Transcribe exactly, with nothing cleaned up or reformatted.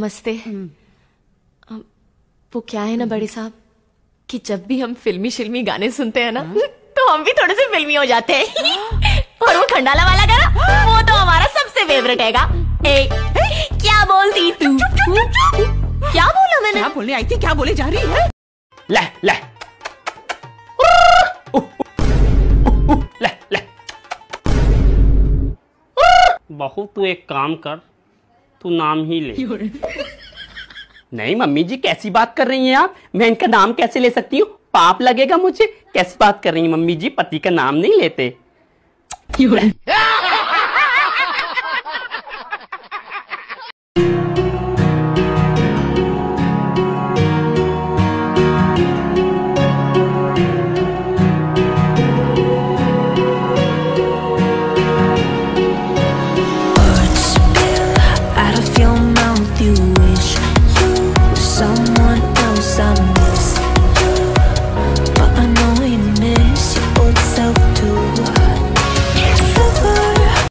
नमस्ते। वो क्या है ना बड़े साहब कि जब भी हम फिल्मी शिल्मी गाने सुनते हैं ना तो हम भी थोड़े से फिल्मी हो जाते हैं। और वो खंडाला वाला गाना वो तो हमारा सबसे फेवरेट हैगा। ए, क्या बोलती तू? क्या बोला मैंने? क्या बोलने आई थी? क्या बोले जा रही है? ले ले ले ले बहू तू एक काम कर, तू नाम ही ले। नहीं मम्मी जी कैसी बात कर रही हैं आप? मैं इनका नाम कैसे ले सकती हूँ? पाप लगेगा मुझे। कैसी बात कर रही हैं मम्मी जी? पति का नाम नहीं लेते।